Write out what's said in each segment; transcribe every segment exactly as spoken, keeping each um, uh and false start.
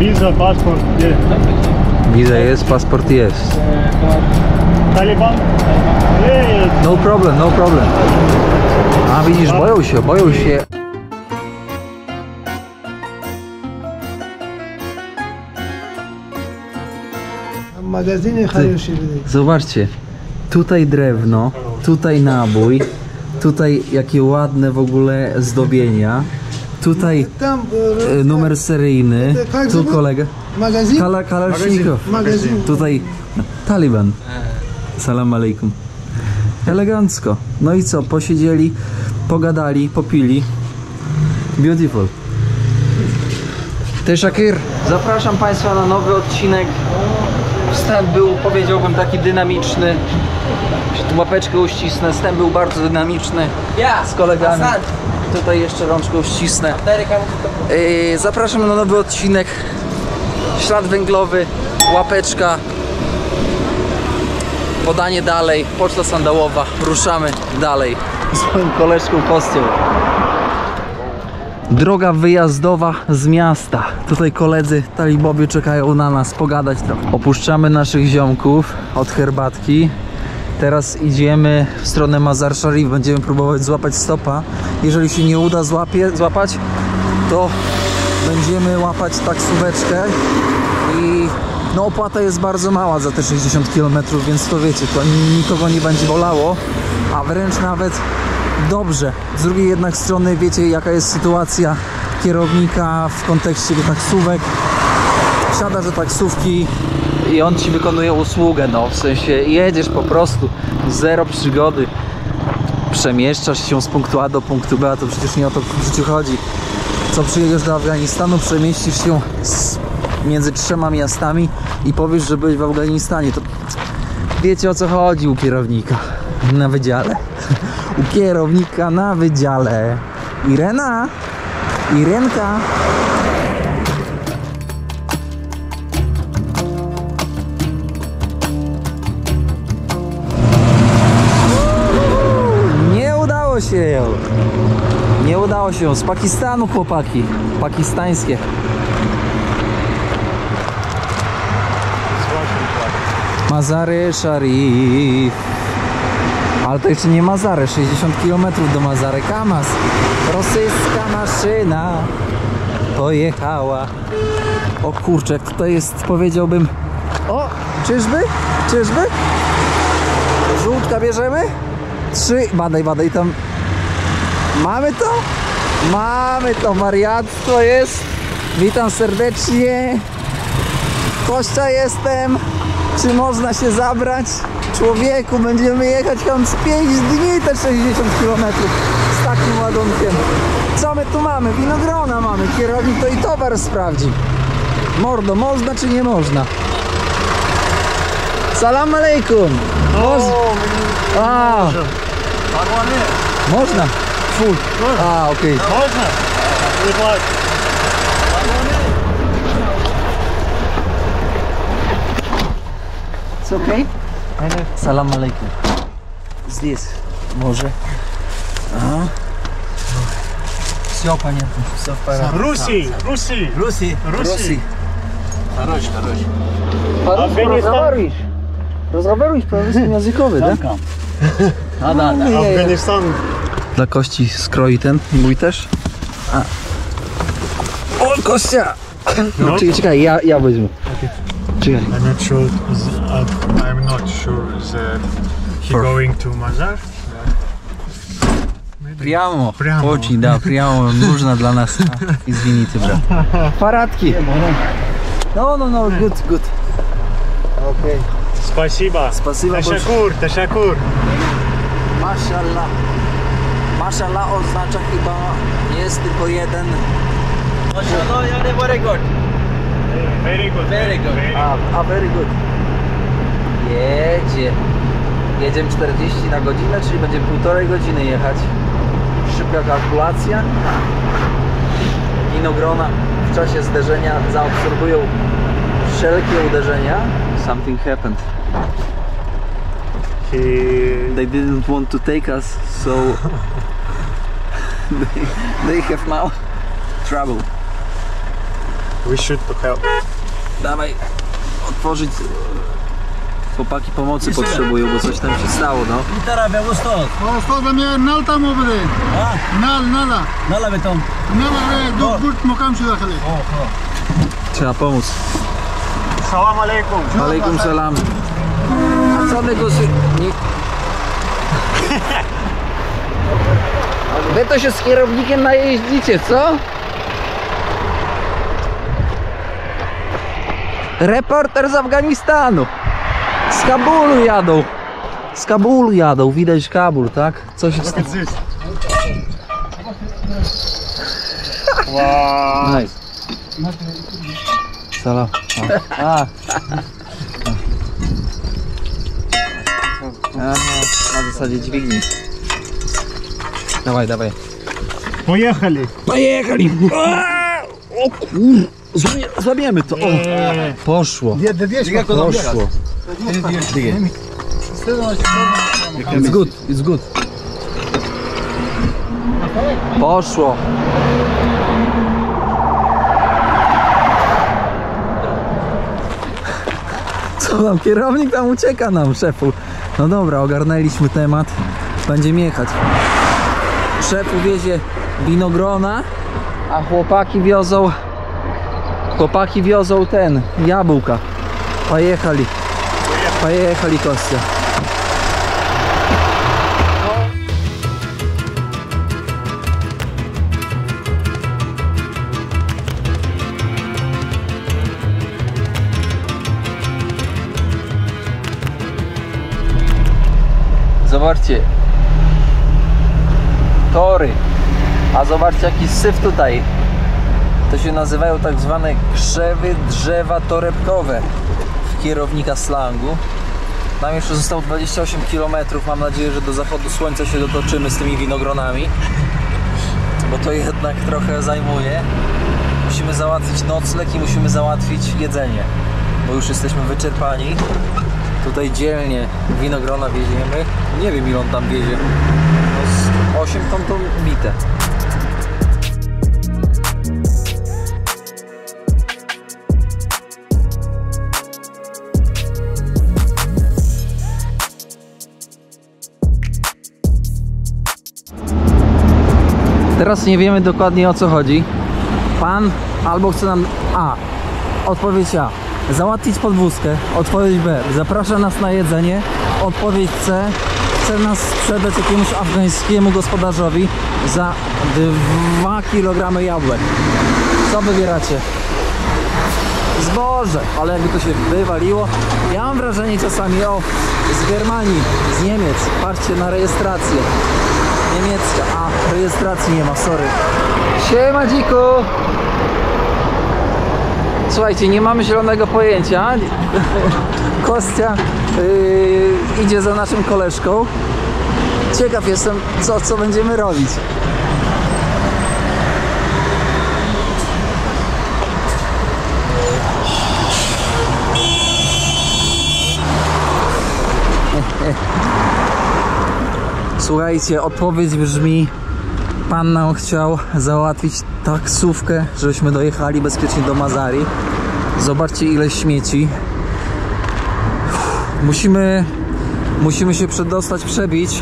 Visa, passport, yeah. Wiza jest, paszport jest. Taliban? Yeah. No problem, no problem. A widzisz, boją się, boją się. Magazyny хорошие. Zobaczcie, tutaj drewno, tutaj nabój, tutaj jakie ładne w ogóle zdobienia, tutaj Tam e, numer seryjny, tu kolega, magazyn? Kala, Kalasznikow, Magazyn. tutaj Taliban, salam alejkum. Elegancko. No i co, posiedzieli, pogadali, popili. Beautiful. Ty Shakir, zapraszam Państwa na nowy odcinek. Wstęp był, powiedziałbym, taki dynamiczny. Tu łapeczkę uścisnę, wstęp był bardzo dynamiczny. Ja z kolegami. Tutaj jeszcze rączkę uścisnę. Yy, zapraszam na nowy odcinek. Ślad węglowy, łapeczka. Podanie dalej, poczta sandałowa. Ruszamy dalej z moim koleżką Kostią. Droga wyjazdowa z miasta. Tutaj koledzy talibowie czekają na nas, pogadać trochę. Opuszczamy naszych ziomków od herbatki. Teraz idziemy w stronę Mazar Sharif. Będziemy próbować złapać stopa. Jeżeli się nie uda złapie, złapać, to będziemy łapać taksóweczkę i no opłata jest bardzo mała za te sześćdziesiąt kilometrów, więc to wiecie, to nikogo nie będzie bolało, a wręcz nawet dobrze. Z drugiej jednak strony wiecie, jaka jest sytuacja kierownika w kontekście taksówek. Wsiadasz do taksówki i on ci wykonuje usługę, no w sensie jedziesz po prostu, zero przygody, przemieszczasz się z punktu A do punktu B, a to przecież nie o to w życiu chodzi. Co przyjedziesz do Afganistanu, przemieścisz się z, między trzema miastami i powiesz, że byłeś w Afganistanie, to wiecie, o co chodzi u kierownika na wydziale. U kierownika na wydziale. Irena, Irenka. Nie udało się. Nie udało się. Z Pakistanu chłopaki. Pakistańskie. Mazary Sharif. Ale to jeszcze nie Mazary, sześćdziesiąt kilometrów do Mazary. Kamaz. Rosyjska maszyna pojechała. O kurczę, tutaj jest, powiedziałbym... O, czyżby? Czyżby? Żółtka bierzemy? Trzy, badaj, badaj tam. Mamy to? Mamy to, wariactwo jest. Witam serdecznie. Kościa jestem. Czy można się zabrać? Człowieku, będziemy jechać tam z pięć dni te sześćdziesiąt kilometrów z takim ładunkiem. Co my tu mamy? Winogrona mamy. Kierownik to i towar sprawdzi. Mordo, można czy nie można? Salam alejkum. Moż... A. Można. Full. A, okej. Okay. Można. It's okay? Salam alaikum. Здесь, może. Aha. Все понятно, все в порядке. Руси, Руси, Руси, Руси. Хорош, хорош. По-русски разговариваешь? Разговариваешь по-русски языковый, да? A, da, da. Afganistan. Dla Kości skroi ten, mój też. A. O, Kostia! No, czekaj, czekaj, ja, ja wezmę. Czekaj. I'm not sure. Uh, I'm not sure that he For... going to Mazar. Прямо, Прямо. очень, да, прямо нужно для нас. Извините, брат. Парадки. No, no, no, good, good. Okay. Спасибо. Спасибо Ташакур, ташакур. Mashallah. Mashallah oznacza chyba jest tylko jeden. Mashallah, yani very good. Very good. Very good. A, a very good. Jedzie. Jedziemy czterdzieści na godzinę, czyli będzie półtorej godziny jechać. Szybka kalkulacja. Winogrona w czasie zderzenia zaabsorbują wszelkie uderzenia. Something happened. He... They didn't want to take us, so they, they have now trouble. We should to help. Dawaj, otworzyć. Chłopaki pomocy potrzebują, bo coś tam się stało, no. Gitara me gustó. Esto también nal tam obede. Ah, Nal nala. nala beton. Nala re do gut mokam şu dakhale. Trzeba pomóc. Salam alaikum. Alejkum salam. A co negocjuje? Nie... Wy to się z kierownikiem najeździcie, co? Reporter z Afganistanu. Z Kabulu jadą. Z Kabulu jadą, widać Kabul, tak? Co się stało? Wow. Nice. Salam. A. A. Aha, na zasadzie dźwigni. Dawaj, dawaj. Поехали. Pojechali! O kur... Złamie, złamiemy to. O. Poszło. Poszło. It's good, it's good. Poszło. Co tam, kierownik tam ucieka nam, szefu. No dobra, ogarnęliśmy temat. Będziemy jechać. Szef wiezie winogrona, a chłopaki wiozą chłopaki wiozą ten, jabłka. Pojechali. Pojechali, Kostya. Zobaczcie. Tory. A zobaczcie, jaki syf tutaj. To się nazywają tak zwane krzewy drzewa torebkowe w kierownika slangu. Nam jeszcze zostało dwadzieścia osiem kilometrów. Mam nadzieję, że do zachodu słońca się dotoczymy z tymi winogronami, bo to jednak trochę zajmuje. Musimy załatwić nocleg i musimy załatwić jedzenie, bo już jesteśmy wyczerpani. Tutaj dzielnie winogrona wieziemy. Nie wiem, ile on tam wiezie. No z osiem ton to bite. Teraz nie wiemy dokładnie, o co chodzi. Pan albo chce nam... A. Odpowiedź A. Załatwić podwózkę. Odpowiedź B. Zaprasza nas na jedzenie. Odpowiedź C. Chce nas sprzedać jakiemuś afgańskiemu gospodarzowi za dwa kilogramy jabłek. Co wybieracie? Zboże, ale jakby to się wywaliło. Ja mam wrażenie czasami, o, z Germanii, z Niemiec. Patrzcie na rejestrację. Niemiecka, a rejestracji nie ma, sorry. Siema, dziku! Słuchajcie, nie mamy zielonego pojęcia. Kostya yy, idzie za naszym koleżką. Ciekaw jestem, co, co będziemy robić. Słuchajcie, odpowiedź brzmi: pan nam chciał załatwić taksówkę, żebyśmy dojechali bezpiecznie do Mazari. Zobaczcie, ile śmieci. Musimy Musimy się przedostać, przebić,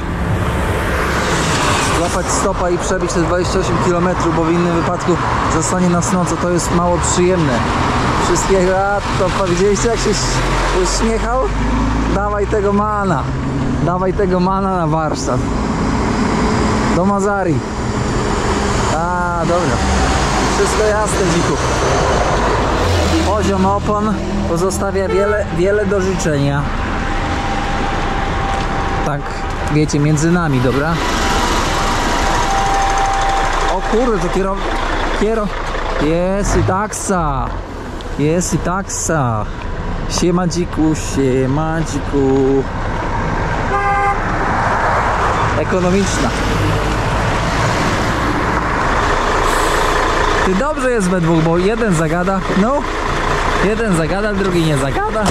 złapać stopa i przebić te dwadzieścia osiem kilometrów, bo w innym wypadku zostanie nas noc, to jest mało przyjemne. Wszystkiego, a to widzieliście, jak się uśmiechał? Dawaj tego mana. Dawaj tego mana na warsztat. Do Mazari. A, dobra. Wszystko jasne, dziku. Poziom opon pozostawia wiele, wiele do życzenia. Tak, wiecie, między nami, dobra? O kurde, to kierow... Kierow... Jest i taksa. Jest i taksa. Siema, dziku, siema, dziku. Ekonomiczna. Ty, dobrze jest we dwóch, bo jeden zagada, no, jeden zagada, drugi nie zagada.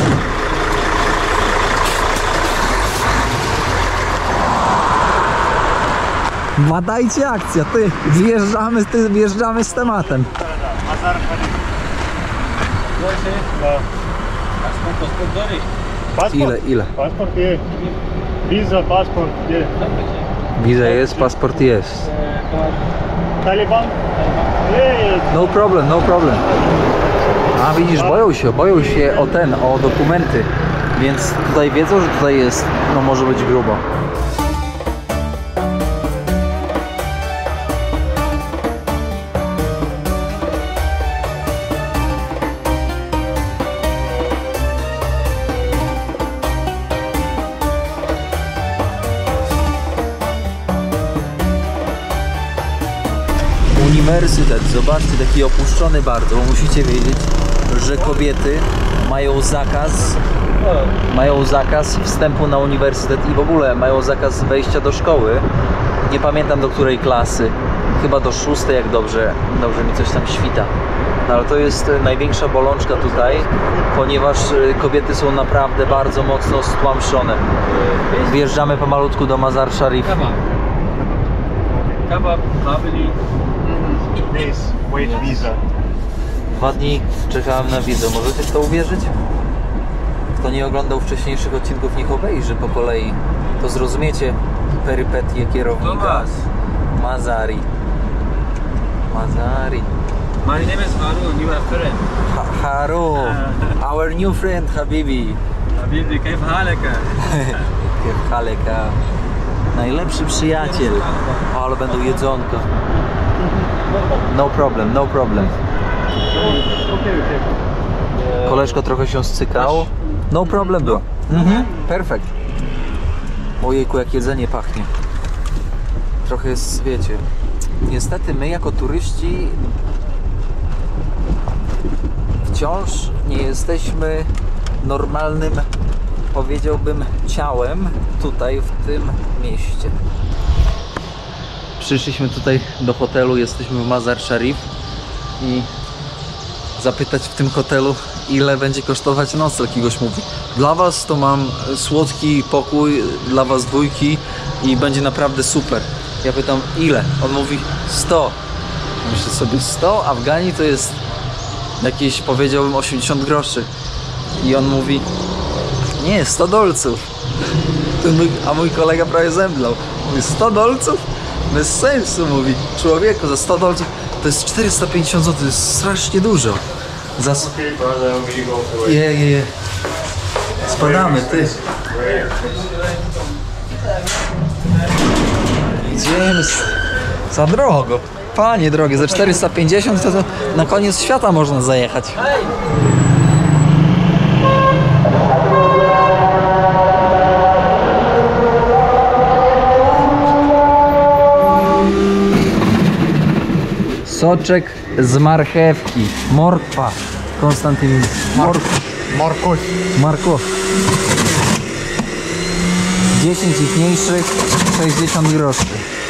Badajcie akcja, ty, wjeżdżamy, ty, wjeżdżamy z tematem. Passport? Ile, ile? Passport je. Visa, passport je. Wiza jest, paszport jest. Taliban? Nie, No problem, no problem. A widzisz, boją się, boją się o ten, o dokumenty. Więc tutaj wiedzą, że tutaj jest, no może być grubo. Uniwersytet, zobaczcie, taki opuszczony bardzo, bo musicie wiedzieć, że kobiety mają zakaz mają zakaz wstępu na uniwersytet i w ogóle mają zakaz wejścia do szkoły. Nie pamiętam do której klasy, chyba do szóstej, jak dobrze, dobrze mi coś tam świta. No, ale to jest największa bolączka tutaj, ponieważ kobiety są naprawdę bardzo mocno stłamszone. Wjeżdżamy pomalutku do Mazar Sharif. Kebab, babili. Please, wait visa. Dwa dni czekałem na wizę. Możecie w to uwierzyć? Kto nie oglądał wcześniejszych odcinków, niech obejrzy po kolei. To zrozumiecie perypetie kierownika Mazari. Mazari. My name is Harun, you are friend. Ha Harun, our new friend Habibi. Habibi, كيف حالك? Kiew Haleka. Najlepszy przyjaciel. O, ale będą jedzonka. No problem, no problem. Koleżko trochę się scykał. No problem było. Mhm, perfekt. Ojejku, jak jedzenie pachnie. Trochę jest, wiecie. Niestety my jako turyści wciąż nie jesteśmy normalnym, powiedziałbym, ciałem tutaj w tym mieście. Przyszliśmy tutaj do hotelu, jesteśmy w Mazar Sharif i zapytać w tym hotelu, ile będzie kosztować nocleg. I gość mówi, dla was to mam słodki pokój, dla was dwójki i będzie naprawdę super. Ja pytam, ile? On mówi, sto. Myślę sobie, sto? Afganii to jest jakieś, powiedziałbym, osiemdziesiąt groszy. I on mówi, nie, sto dolców. A mój kolega prawie zemdlał. Mówi, sto dolców? Bez sensu, mówi. Człowieku, za sto dolców to jest czterysta pięćdziesiąt złotych, to jest strasznie dużo. Za... Okay, brother, we go for it. Je, je, je. Spadamy, ty. Idziemy z... za drogo. Panie drogie, za czterysta pięćdziesiąt to, to na koniec świata można zajechać. Soczek z marchewki. Morkwa. Konstantyn. Morkwa. Marko. Marko. dziesięć ich mniejszych, sześćdziesiąt groszy.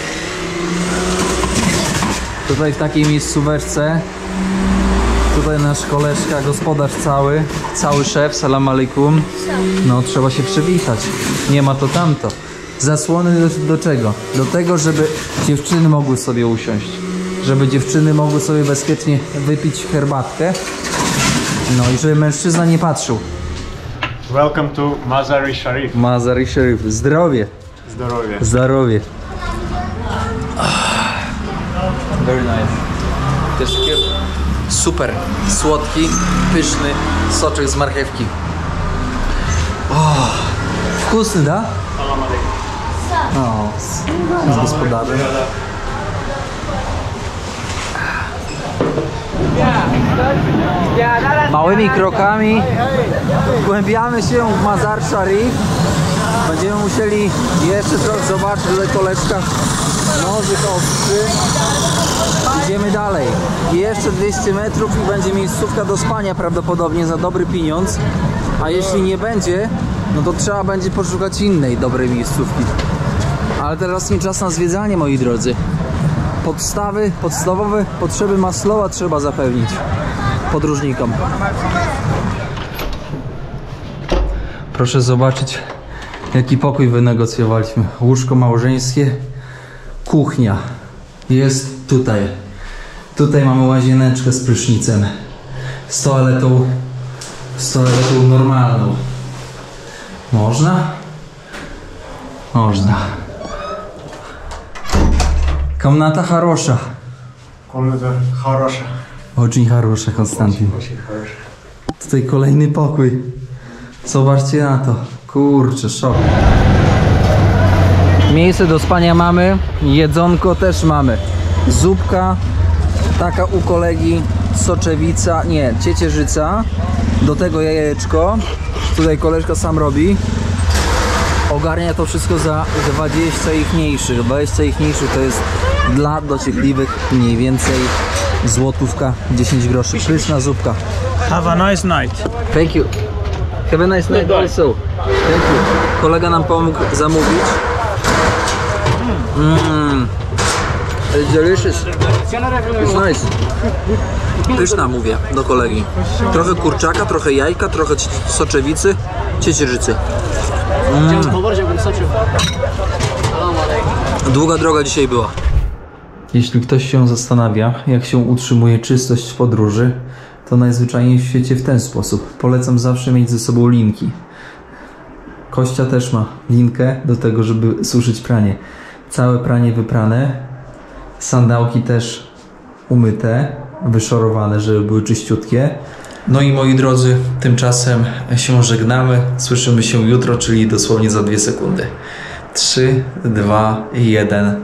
Tutaj w takiej miejscóweczce. Tutaj nasz koleżka, gospodarz cały, cały szef, salam alaikum. No trzeba się przywitać. Nie ma to tamto. Zasłony do, do czego? Do tego, żeby dziewczyny mogły sobie usiąść. Żeby dziewczyny mogły sobie bezpiecznie wypić herbatkę. No i żeby mężczyzna nie patrzył. Welcome to Mazar Sharif. Mazar Sharif. Zdrowie. Zdrowie. Zdrowie. Very nice. Też takie super słodki, pyszny soczek z marchewki. Oh, wkusny, da? O, z, z gospodarzem. Małymi krokami wgłębiamy się w Mazar Sharif. Będziemy musieli jeszcze trochę zobaczyć, że koleżka nożyk ostrzy. Idziemy dalej. I jeszcze dwieście metrów i będzie miejscówka do spania prawdopodobnie za dobry pieniądz. A jeśli nie będzie, no to trzeba będzie poszukać innej dobrej miejscówki. Ale teraz nie czas na zwiedzanie, moi drodzy. Podstawy, podstawowe potrzeby Maslowa trzeba zapewnić podróżnikom. Proszę zobaczyć, jaki pokój wynegocjowaliśmy. Łóżko małżeńskie, kuchnia jest tutaj. Tutaj mamy łazieneczkę z prysznicem. z toaletą, z toaletą normalną. Można? Można. Komnata хороша. Комната хороша. Очень хороша, Konstantin. Очень хороша. Tutaj kolejny pokój. Zobaczcie na to. Kurczę, szok. Miejsce do spania mamy, jedzonko też mamy. Zupka, taka u kolegi, soczewica, nie, ciecierzyca. Do tego jajeczko. Tutaj koleżka sam robi. Ogarnia to wszystko za dwadzieścia ich mniejszych. dwadzieścia ich mniejszych to jest dla dociekliwych mniej więcej złotówka, dziesięć groszy. Pyszna zupka. Have a nice night. Thank you. Have a nice night also. Thank you. Kolega nam pomógł zamówić. Mmm. It's delicious. It's nice. Pyszna, mówię do kolegi. Trochę kurczaka, trochę jajka, trochę soczewicy, ciecierzycy. Mm. Długa droga dzisiaj była. Jeśli ktoś się zastanawia, jak się utrzymuje czystość w podróży, to najzwyczajniej w świecie w ten sposób. Polecam zawsze mieć ze sobą linki. Kościa też ma linkę do tego, żeby suszyć pranie. Całe pranie wyprane, sandałki też umyte, wyszorowane, żeby były czyściutkie. No i moi drodzy, tymczasem się żegnamy. Słyszymy się jutro, czyli dosłownie za dwie sekundy. trzy, dwa, jeden.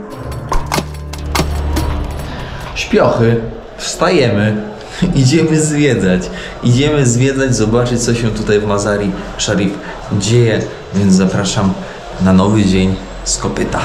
Śpiochy, wstajemy, idziemy zwiedzać. Idziemy zwiedzać, zobaczyć, co się tutaj w Mazar-i Sharif dzieje. Więc zapraszam na nowy dzień z kopyta.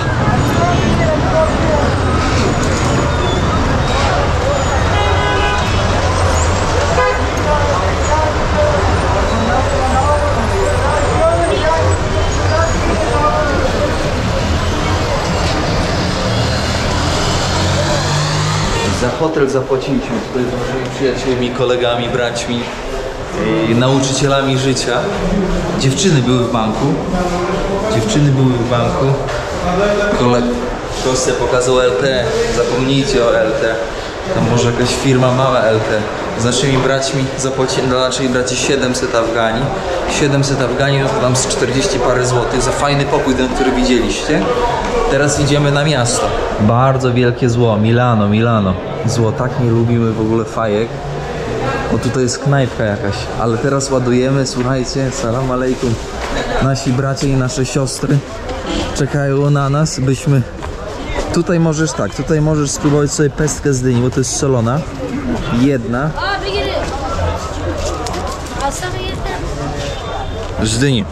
Za hotel zapłaciliśmy tutaj z naszymi przyjaciółmi, kolegami, braćmi, yy, nauczycielami życia. Dziewczyny były w banku. Dziewczyny były w banku. Koleg Kostę pokazał L T. Zapomnijcie o L T. Tam może jakaś firma mała L T. Z naszymi braćmi zapłacili, dla naszych braci siedemset Afgani. siedemset Afgani no to tam z czterdzieści parę złotych za fajny pokój, ten, który widzieliście. Teraz idziemy na miasto. Bardzo wielkie zło, Milano, Milano. Zło, tak nie lubimy w ogóle fajek. O, tutaj jest knajpka jakaś, ale teraz ładujemy, słuchajcie, salam alejkum. Nasi bracia i nasze siostry czekają na nas, byśmy... Tutaj możesz tak, tutaj możesz spróbować sobie pestkę z dyni, bo to jest solona. Jedna. Z dyni.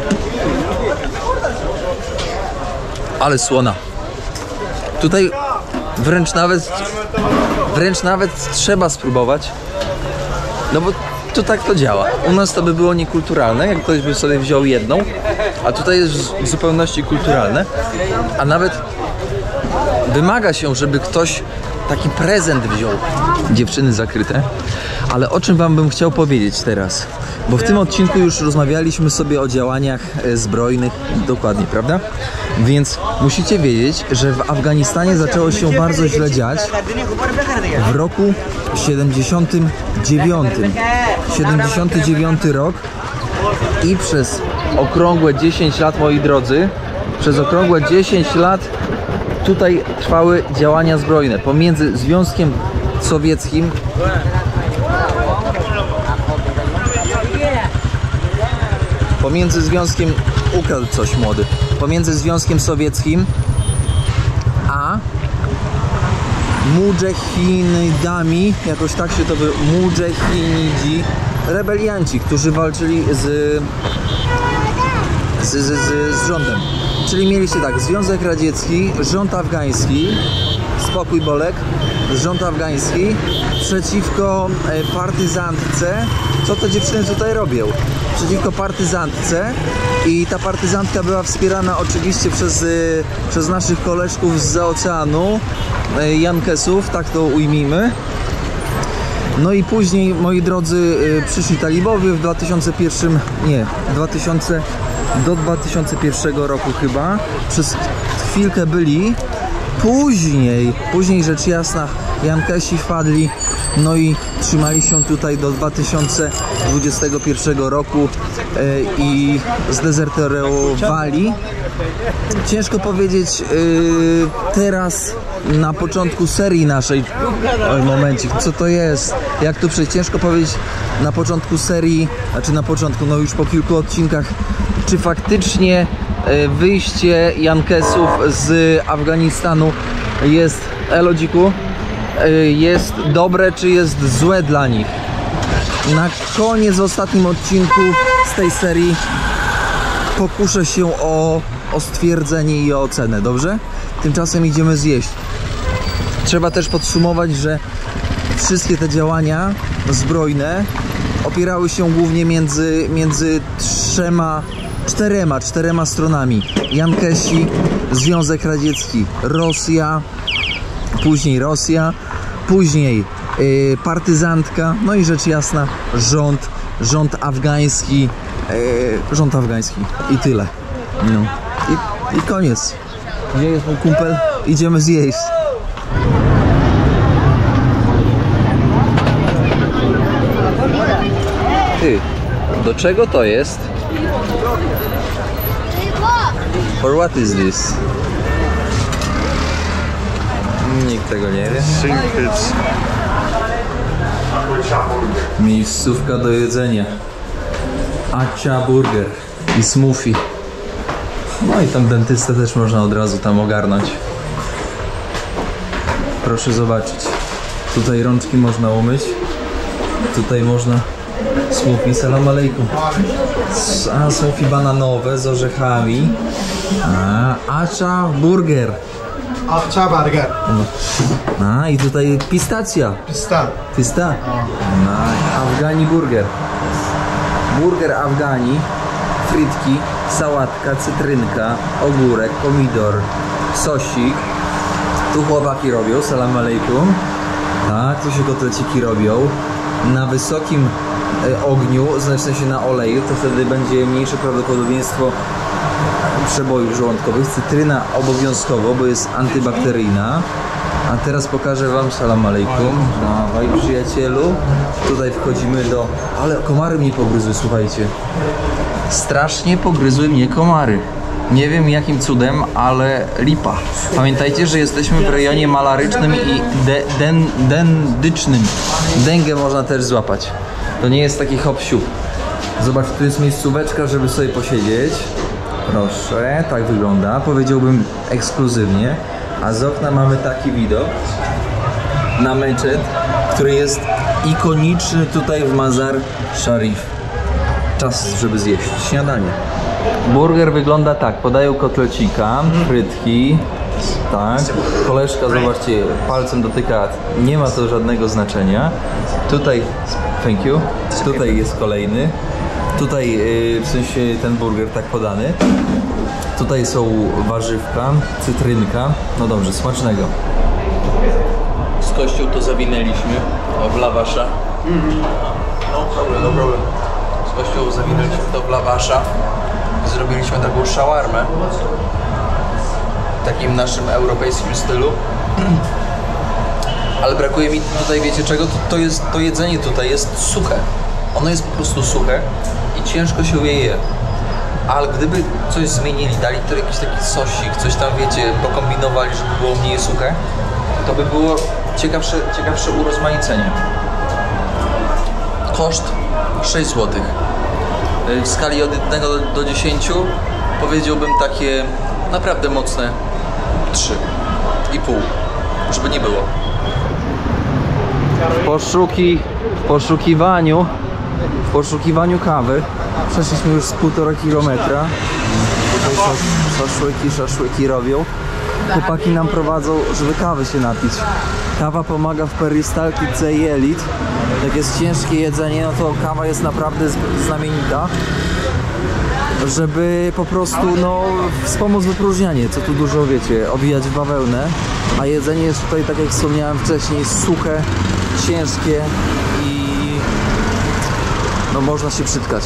Ale słona. Tutaj wręcz nawet wręcz nawet trzeba spróbować. No bo tu tak to działa. U nas to by było niekulturalne, jak ktoś by sobie wziął jedną, a tutaj jest w zupełności kulturalne. A nawet wymaga się, żeby ktoś taki prezent wziął. Dziewczyny zakryte. Ale o czym wam bym chciał powiedzieć teraz? Bo w tym odcinku już rozmawialiśmy sobie o działaniach zbrojnych, dokładnie, prawda? Więc musicie wiedzieć, że w Afganistanie zaczęło się bardzo źle dziać w roku siedemdziesiątym dziewiątym. siedemdziesiąty dziewiąty rok i przez okrągłe dziesięć lat, moi drodzy, przez okrągłe dziesięć lat tutaj trwały działania zbrojne pomiędzy Związkiem Sowieckim pomiędzy Związkiem ukradł coś młody pomiędzy Związkiem Sowieckim a mudżahidami, jakoś tak się to by mudżahidzi, rebelianci, którzy walczyli z z, z, z, z rządem. Czyli mieliście tak, Związek Radziecki, rząd afgański, spokój Bolek, rząd afgański przeciwko e, partyzantce. Co te dziewczyny tutaj robią? Przeciwko partyzantce i ta partyzantka była wspierana oczywiście przez, e, przez naszych koleżków z oceanu, e, Jankesów, tak to ujmijmy. No i później, moi drodzy, e, przyszli talibowie w dwa tysiące pierwszym, nie, dwa tysiące do dwa tysiące pierwszego roku chyba. Przez chwilkę byli. Później, później rzecz jasna, Jankesi wpadli, no i trzymali się tutaj do dwa tysiące dwudziestego pierwszego roku e, i zdezerterowali. Ciężko powiedzieć yy, teraz na początku serii naszej. Oj, momencik, co to jest? Jak tu przejść? Ciężko powiedzieć na początku serii, znaczy na początku, no już po kilku odcinkach, czy faktycznie yy, wyjście Jankesów z Afganistanu jest, elo dziku, yy, jest dobre, czy jest złe dla nich. Na koniec w ostatnim odcinku z tej serii pokuszę się o, o stwierdzenie i o ocenę, dobrze? Tymczasem idziemy zjeść. Trzeba też podsumować, że wszystkie te działania zbrojne opierały się głównie między, między trzema, czterema, czterema stronami. Jankesi, Związek Radziecki, Rosja, później Rosja, później yy, partyzantka, no i rzecz jasna rząd, rząd afgański, yy, rząd afgański i tyle. No. I, i koniec. Gdzie jest mój kumpel? Idziemy zjeść. Ty, do czego to jest? For what is this? Nikt tego nie wie. Secrets. Miejscówka do jedzenia. Acha Burger i smoothie. No i tam dentystę też można od razu tam ogarnąć. Proszę zobaczyć. Tutaj rączki można umyć. Tutaj można smoothie. Salam alejkum. A, smoothie bananowe z orzechami. A, Acha Burger. Acha burger. A, i tutaj pistacja. Pista. Pista? No, Afgani burger. Burger Afgani, frytki, sałatka, cytrynka, ogórek, pomidor, sosik. Tu chłopaki robią, salam alejkum. Tak, tu się kotleciki robią. Na wysokim e, ogniu, w sensie na oleju, to wtedy będzie mniejsze prawdopodobieństwo przebojów żołądkowych. Cytryna obowiązkowo, bo jest antybakteryjna. A teraz pokażę wam, salam alejkum. Dawaj, przyjacielu. Tutaj wchodzimy do... Ale komary mnie pogryzły, słuchajcie. Strasznie pogryzły mnie komary. Nie wiem jakim cudem, ale lipa. Pamiętajcie, że jesteśmy w rejonie malarycznym i de, den, dendycznym. Dęgę można też złapać. To nie jest taki hop-siup. Zobacz, tu jest miejscóweczka, żeby sobie posiedzieć. Proszę, tak wygląda. Powiedziałbym ekskluzywnie. A z okna mamy taki widok na meczet, który jest ikoniczny tutaj w Mazar Sharif. Czas, żeby zjeść śniadanie. Burger wygląda tak, podają kotlecika, frytki, tak, koleżka, zobaczcie, palcem dotyka, nie ma to żadnego znaczenia. Tutaj, thank you, tutaj jest kolejny, tutaj yy, w sensie ten burger tak podany. Tutaj są warzywka, cytrynka, no dobrze, smacznego. Z kościół to zawinęliśmy w lawasza. No problem, no problem. Z kościół zawinęliśmy to w lawasza. Zrobiliśmy taką shawarmę w takim naszym europejskim stylu. Ale brakuje mi tutaj, wiecie czego? To, to, jest, to jedzenie tutaj jest suche. Ono jest po prostu suche i ciężko się je je. Ale gdyby coś zmienili, dali tu jakiś taki sosik, coś tam, wiecie, pokombinowali, żeby było mniej suche, to by było ciekawsze, ciekawsze urozmaicenie. Koszt sześć złotych. W skali od jednego do dziesięciu powiedziałbym takie naprawdę mocne trzy i pół, żeby nie było. W poszuki, w poszukiwaniu, w poszukiwaniu kawy przeszliśmy już z półtora kilometra. Tutaj szaszłyki, szaszłyki robią. Chłopaki nam prowadzą, żeby kawy się napić. Kawa pomaga w perystaltyce jelit. Jak jest ciężkie jedzenie, no to kawa jest naprawdę znamienita, żeby po prostu no, wspomóc wypróżnianie, co tu dużo wiecie, owijać w bawełnę. A jedzenie jest tutaj, tak jak wspomniałem wcześniej, suche, ciężkie i no można się przytkać.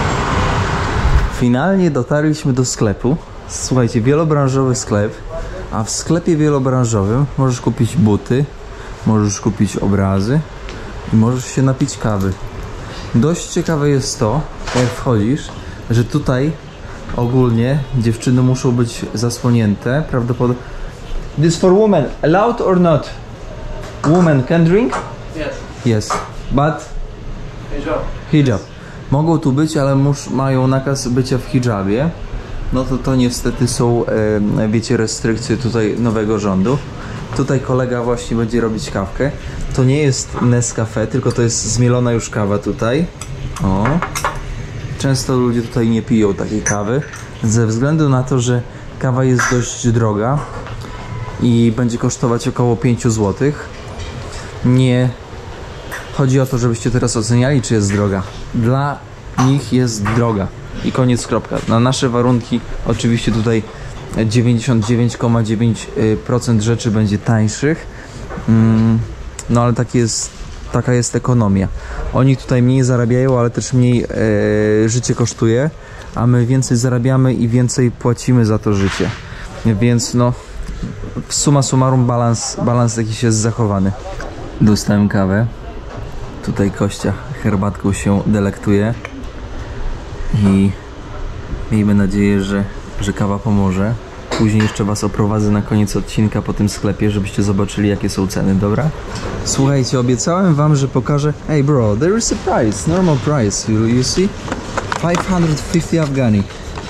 Finalnie dotarliśmy do sklepu. Słuchajcie, wielobranżowy sklep. A w sklepie wielobranżowym możesz kupić buty, możesz kupić obrazy i możesz się napić kawy. Dość ciekawe jest to, jak wchodzisz, że tutaj ogólnie dziewczyny muszą być zasłonięte, prawdopodobnie. This for women, allowed or not? Women can drink? Yes. Yes, but Hijab. hijab. Mogą tu być, ale mus, mają nakaz bycia w hijabie. No to to niestety są, e, wiecie, restrykcje tutaj nowego rządu. Tutaj kolega właśnie będzie robić kawkę. To nie jest Nescafe, tylko to jest zmielona już kawa tutaj. O. Często ludzie tutaj nie piją takiej kawy, ze względu na to, że kawa jest dość droga i będzie kosztować około pięć złotych. Nie chodzi o to, żebyście teraz oceniali, czy jest droga. Dla nich jest droga i koniec, kropka. Na nasze warunki oczywiście tutaj dziewięćdziesiąt dziewięć przecinek dziewięć procent rzeczy będzie tańszych, no ale tak jest, taka jest ekonomia. Oni tutaj mniej zarabiają, ale też mniej e, życie kosztuje, a my więcej zarabiamy i więcej płacimy za to życie, więc no summa summarum balans, balans jakiś jest zachowany. Dostałem kawę, tutaj Kościa herbatką się delektuje i miejmy nadzieję, że, że kawa pomoże. Później jeszcze was oprowadzę na koniec odcinka po tym sklepie, żebyście zobaczyli, jakie są ceny, dobra? Słuchajcie, obiecałem wam, że pokażę. Hey bro, there is a price, normal price, you, you see? five hundred fifty Afghani.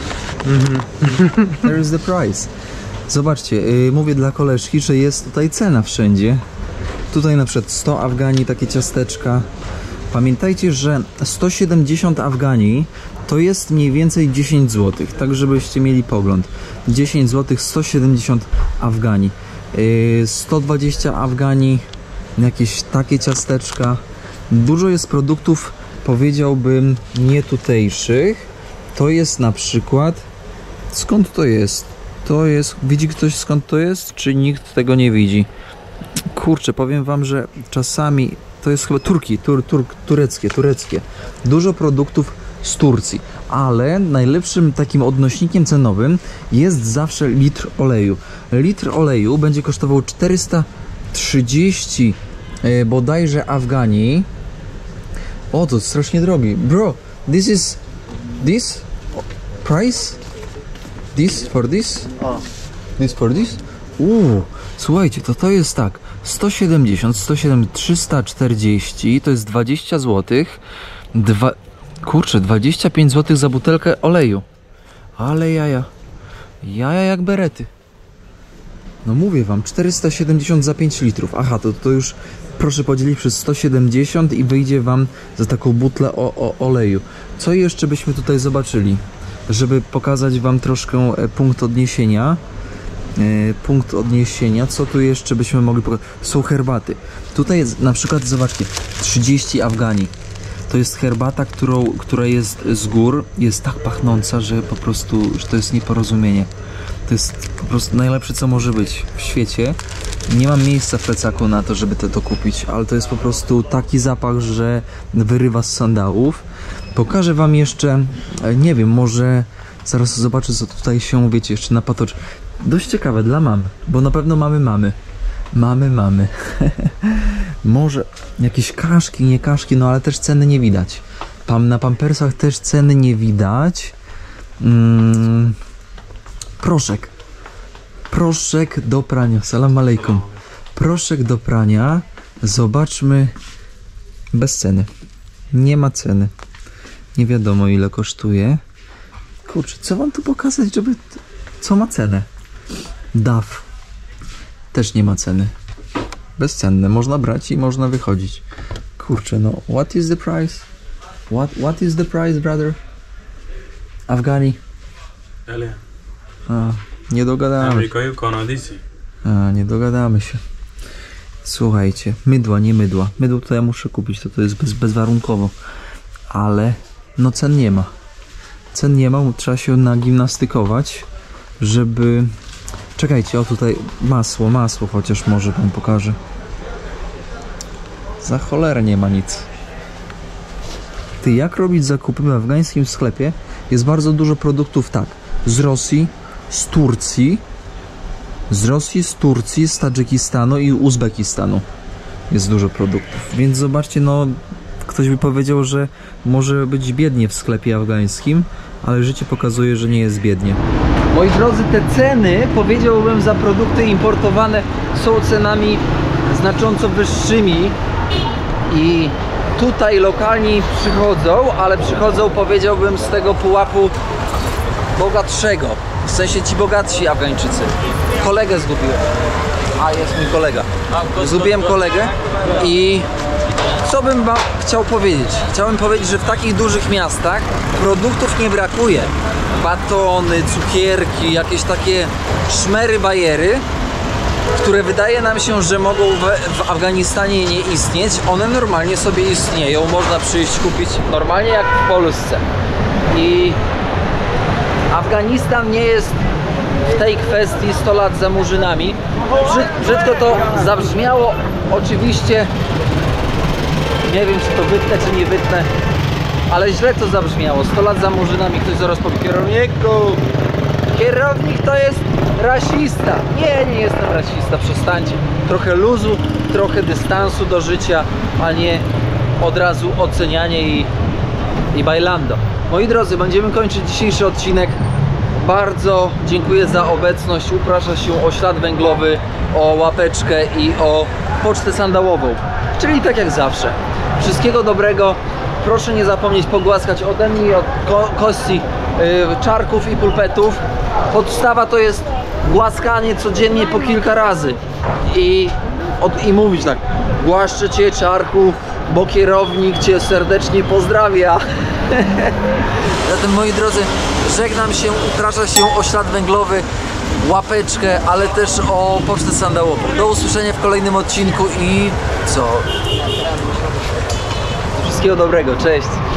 There is the price. Zobaczcie, yy, mówię dla koleżki, że jest tutaj cena wszędzie. Tutaj na przykład sto Afghani, takie ciasteczka. Pamiętajcie, że sto siedemdziesiąt Afghani to jest mniej więcej dziesięć złotych, tak żebyście mieli pogląd. dziesięć złotych, sto siedemdziesiąt Afghani. Yy, sto dwadzieścia Afghani, jakieś takie ciasteczka. Dużo jest produktów, powiedziałbym, nie tutejszych. To jest na przykład... Skąd to jest? To jest... Widzi ktoś, skąd to jest? Czy nikt tego nie widzi? Kurczę, powiem wam, że czasami... To jest chyba Turki, tur, tur, tureckie, tureckie. Dużo produktów z Turcji, ale najlepszym takim odnośnikiem cenowym jest zawsze litr oleju. Litr oleju będzie kosztował czterysta trzydzieści e, bodajże Afghani. O, to strasznie drogi. Bro, this is... This? Price? This for this? This for this? Uuu, słuchajcie, to to jest tak. sto siedemdziesiąt, sto siedemdziesiąt, trzysta czterdzieści, to jest dwadzieścia złotych. Dwa... Kurczę, dwadzieścia pięć złotych za butelkę oleju. Ale jaja. Jaja jak berety. No mówię wam, czterysta siedemdziesiąt za pięć litrów. Aha, to, to już proszę podzielić przez sto siedemdziesiąt i wyjdzie wam za taką butlę o, o oleju. Co jeszcze byśmy tutaj zobaczyli? Żeby pokazać wam troszkę punkt odniesienia. E, punkt odniesienia. Co tu jeszcze byśmy mogli pokazać? Są herbaty. Tutaj jest na przykład, zobaczcie, trzydzieści Afghani. To jest herbata, którą, która jest z gór, jest tak pachnąca, że po prostu, że to jest nieporozumienie. To jest po prostu najlepsze, co może być w świecie. Nie mam miejsca w plecaku na to, żeby to, to kupić, ale to jest po prostu taki zapach, że wyrywa z sandałów. Pokażę wam jeszcze, nie wiem, może zaraz zobaczę, co tutaj się, wiecie, jeszcze napatoczy. Dość ciekawe dla mam, bo na pewno mamy mamy. Mamy, mamy. Może jakieś kaszki, nie kaszki, no ale też ceny nie widać. Pam, na pampersach też ceny nie widać. Mm, proszek. Proszek do prania. Salam alejkum. Proszek do prania. Zobaczmy. Bez ceny. Nie ma ceny. Nie wiadomo, ile kosztuje. Kurczę, co wam tu pokazać, żeby... Co ma cenę? Daf. Też nie ma ceny. Bezcenne. Można brać i można wychodzić. Kurczę, no. What is the price? What, what is the price, brother? Afghani. Elia. A, nie dogadamy się. A, nie dogadamy się. Słuchajcie, mydła, nie mydła. Mydło to ja muszę kupić, to to jest bez, bezwarunkowo. Ale, no cen nie ma. Cen nie ma, trzeba się nagimnastykować, żeby... Czekajcie, o tutaj masło, masło chociaż może wam pokażę. Za cholerę nie ma nic. Ty, jak robić zakupy w afgańskim sklepie? Jest bardzo dużo produktów, tak, z Rosji, z Turcji, Z Rosji, z Turcji, z Tadżykistanu i Uzbekistanu jest dużo produktów. Więc zobaczcie, no ktoś by powiedział, że może być biednie w sklepie afgańskim, ale życie pokazuje, że nie jest biednie. Moi drodzy, te ceny, powiedziałbym, za produkty importowane są cenami znacząco wyższymi i tutaj lokalni przychodzą, ale przychodzą, powiedziałbym, z tego pułapu bogatszego. W sensie ci bogatsi Afgańczycy. Kolegę zgubiłem. A, jest mój kolega. Zgubiłem kolegę i co bym wam chciał powiedzieć? Chciałbym powiedzieć, że w takich dużych miastach produktów nie brakuje. Batony, cukierki, jakieś takie szmery, bajery, które wydaje nam się, że mogą w, w Afganistanie nie istnieć. One normalnie sobie istnieją. Można przyjść kupić normalnie jak w Polsce. I Afganistan nie jest w tej kwestii sto lat za murzynami. Brzyd, brzydko to zabrzmiało, oczywiście. Nie wiem, czy to wytnę, czy nie wytnę, ale źle to zabrzmiało. sto lat za murzynami. Ktoś zaraz powie: kierowniku, kierownik to jest rasista. Nie, nie jestem rasista, przestańcie. Trochę luzu, trochę dystansu do życia, a nie od razu ocenianie i, i bailando. Moi drodzy, będziemy kończyć dzisiejszy odcinek. Bardzo dziękuję za obecność. Uprasza się o ślad węglowy, o łapeczkę i o pocztę sandałową. Czyli tak jak zawsze. Wszystkiego dobrego. Proszę nie zapomnieć pogłaskać ode mnie i od ko kości yy, czarków i pulpetów. Podstawa to jest głaskanie codziennie po kilka razy. I, od, i mówić tak: głaszczę cię, czarku, bo kierownik cię serdecznie pozdrawia. Zatem, moi drodzy, żegnam się, uprasza się o ślad węglowy, łapeczkę, ale też o pocztę sandałową. Do usłyszenia w kolejnym odcinku i co? Wszystkiego dobrego, cześć!